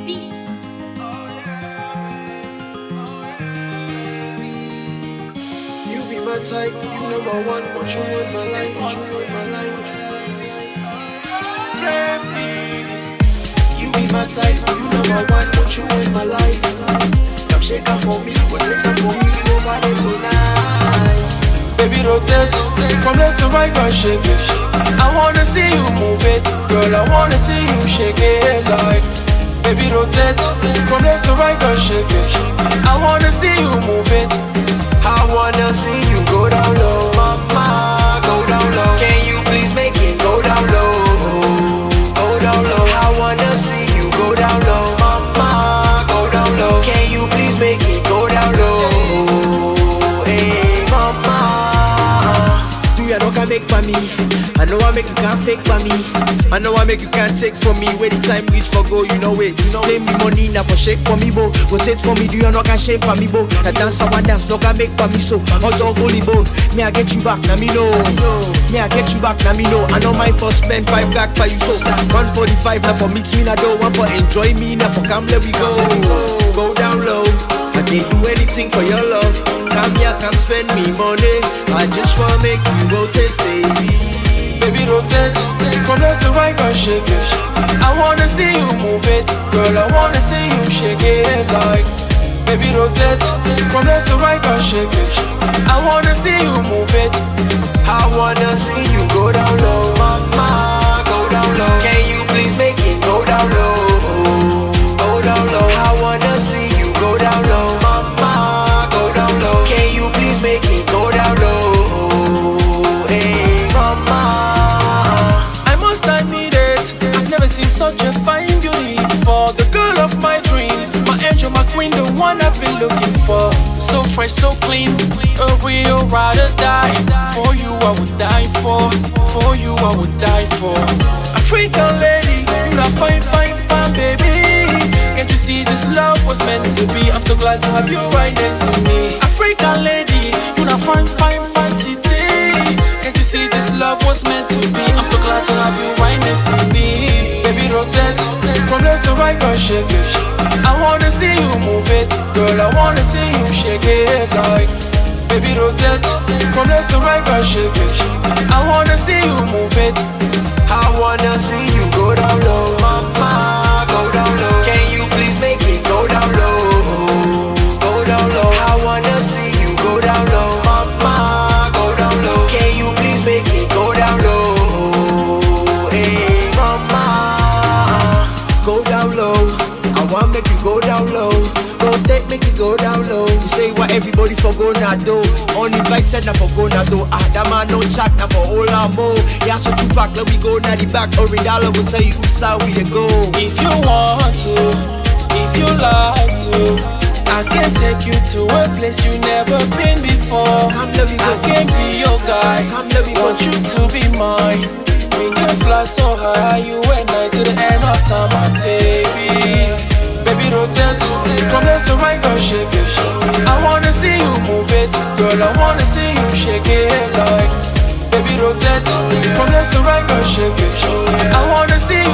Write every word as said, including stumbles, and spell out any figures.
Beats. You be my type, you number one, what you want my life, what you want my life, what you want my life. You be my type, you number one, what you want my life. Come shake up for me, what it's up for me, nobody tonight. Baby rotate, from left to right, girl shake it. I wanna see you move it, girl I wanna see you shake it like. Baby rotate, from left to right, girl shake it. I wanna see you move it. I wanna see you go down low, mama, go down low. Can you please make it go down low, go down low. I wanna see you go down low, mama, go down low. Can you please make it go down low, hey mama. Do you know can make for me? I know I make you can't fake for me. I know I make you can't take from me. Where the time reach for go, you know it. You know Claim me money now for shake for me, bo. Rotate for me, do you know can shame for me, bo? I dance how I dance, no can make for me so. Also holy bone, me I get you back, now me know. Me I get you back, now me know. I know my first spend five back for you so. One forty-five now for meet me now do. One for enjoy me now for come let we go. Go down low. I can't do anything for your love. Come here, come spend me money. I just wanna make you rotate, baby. Baby rotate, from left to right, girl shake it. I wanna see you move it, girl I wanna see you shake it like. Baby rotate, from left to right, girl shake it. I wanna see you move it. I wanna see you go down low, mama, go down low. Can you please make it go down low, go down low. I wanna see you go down low, mama, go down low. Can you please make it go down low, hey mama. Never seen such a fine beauty before. The girl of my dream, my angel, my queen, the one I've been looking for. So fresh, so clean, a real ride or die. For you I would die for, for you I would die for. African lady, you not fine, fine, fine, baby. Can't you see this love was meant to be? I'm so glad to have you right next to me. African lady, you not fine, fine, fine, titty. Can't you see this love was meant to be? I'm so glad to have you right next to me. Baby rotate, from left to right, girl shake it. I wanna see you move it, girl I wanna see you shake it like. Baby rotate, from left to right, girl shake it. I wanna see you move it. I wanna see you go down low, mama, go down low. Can you please make it go down low, go down low. I wanna see you go down low, mama, go down low. Can you please make it go down low, hey mama. Go down low, I wanna make you go down low. Rotate, make it go down low. You say what everybody for go now do. Only invited now for go now do. Ah, that man no chat now for all our more. Yeah, so two pack, let we go now the back. Or dollar will tell you who's how we go. If you want to, if you like to, I can take you to a place you never been before. Come let me go. I can be your guy. Come let me go. Want you to be mine. We can fly so high, you and I to the end of time, my baby. Baby rotate, from left to right, girl shake it. I wanna see you move it, girl I wanna see you shake it like. Baby rotate, from left to right, girl shake it. I wanna see you